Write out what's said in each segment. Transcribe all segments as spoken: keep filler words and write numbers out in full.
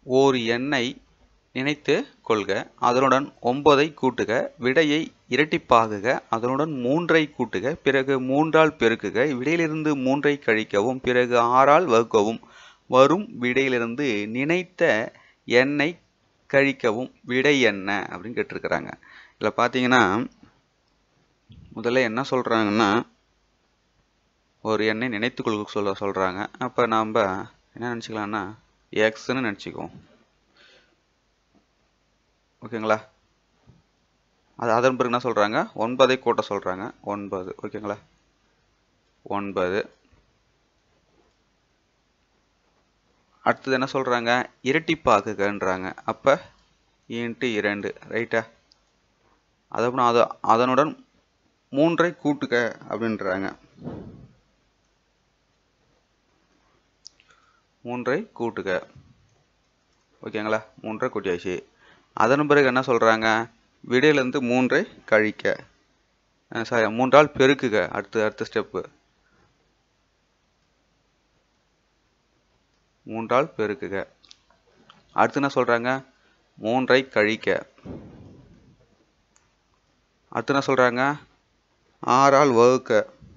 ஓர் எண்ணை நினைத்து கொள்க, அதனுடன் ஒன்பதை கூட்டுக, விடையை இரட்டிப்பாகுக, அதனுடன் மூன்றை கூட்டுக, பிறகு மூன்றால் பெருக்குக, விடையிலிருந்து மூன்றை கழிக்கவும், பிறகு ஆறால் வகுக்கவும், வரும் விடையிலிருந்து நினைத்த எண்ணை கழிக்கவும், விடை என்ன அப்படின்னு கேட்டிருக்கிறாங்க. இதில் பார்த்தீங்கன்னா முதல்ல என்ன சொல்கிறாங்கன்னா, ஒரு எண்ணை நினைத்து கொள்க சொல்ல சொல்கிறாங்க. அப்போ நாம் என்ன நினச்சிக்கலாம்னா எக்ஸ்ன்னு நினச்சிக்குவோம். ஓகேங்களா? அது அதன் பிறகு என்ன சொல்கிறாங்க, ஒன்பதை கூட்ட சொல்கிறாங்க. ஒன்பது. ஓகேங்களா? ஒன்பது. அடுத்தது என்ன சொல்கிறாங்க, இரட்டிப்பாக்குகன்றாங்க. அப்போ இன்ட்டு இரண்டு. ரைட்டா? அதுக்கப்புறம் அது அதனுடன் மூன்றை கூட்டுக அப்படின்றாங்க. மூன்றை கூட்டுக. ஓகேங்களா? மூன்றை கூட்டியாச்சு. அதன் பிறகு என்ன சொல்கிறாங்க, விடையிலேருந்து மூன்றை கழிக்க, சாரி மூன்றால் பெருக்குக. அடுத்து அடுத்த ஸ்டெப்பு மூன்றால் பெருக்குக. அடுத்து என்ன சொல்கிறாங்க, மூன்றை கழிக்க. அடுத்து என்ன சொல்கிறாங்க, ஆறால் வகுக்க.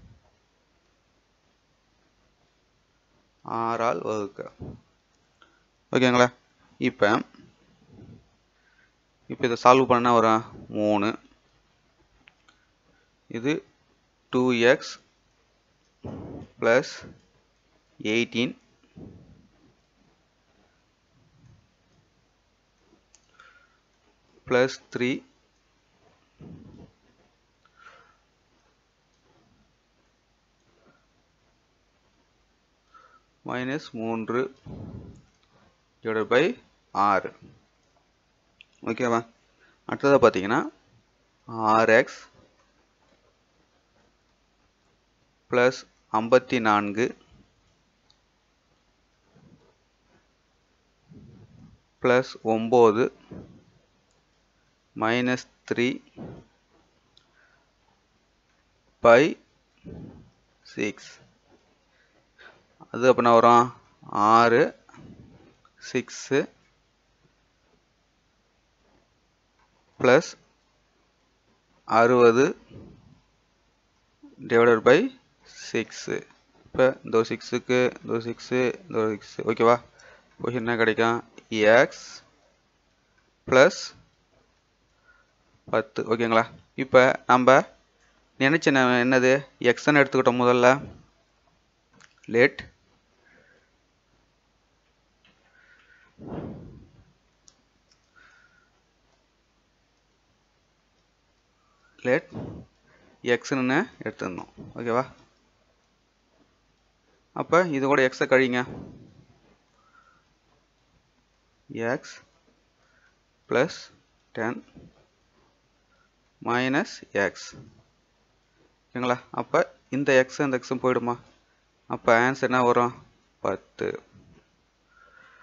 ஆறால் வகுக்க. ஓகேங்களா? இப்போ இப்போ இதை சால்வ் பண்ண வரும் மூணு. இது two x plus eighteen plus three minus மூன்று டிவைடட் பை ஆறு. ஓகேவா? அடுத்ததாக பார்த்தீங்கன்னா ஆறு எக்ஸ் ப்ளஸ் ஐம்பத்தி நான்கு ப்ளஸ் ஒம்பது மைனஸ் த்ரீ பை சிக்ஸ். அது அப்போ என்ன வரும், ஆறு சிக்ஸு ப்ளஸ் அறுபது டிவைடட் பை சிக்ஸு. இப்போ இந்த சிக்ஸுக்கு இந்த சிக்ஸு இந்த சிக்ஸு. ஓகேவா? கொஷின் என்ன கிடைக்கும், எக்ஸ் ப்ளஸ் பத்து. ஓகேங்களா? இப்போ நம்ம நினச்ச என்னது, எக்ஸ்ன்னு எடுத்துக்கிட்டோம். முதல்ல லேட் லேட் எக்ஸ்ன்னு எடுத்துருந்தோம். ஓகேவா? அப்போ இது கூட எக்ஸை கழிங்க. X plus ten minus x. ஓகேங்களா? அப்போ இந்த எக்ஸ் இந்த எக்ஸும் போயிடுமா? அப்போ ஆன்சர் என்ன வரும், பத்து.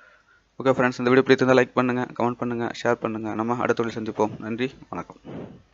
ஓகே ஃப்ரெண்ட்ஸ், இந்த வீடியோ பிடித்திருந்தால் லைக் பண்ணுங்கள், கமெண்ட் பண்ணுங்கள், ஷேர் பண்ணுங்கள். நம்ம அடுத்த வீடியோவில் சந்திப்போம். நன்றி, வணக்கம்.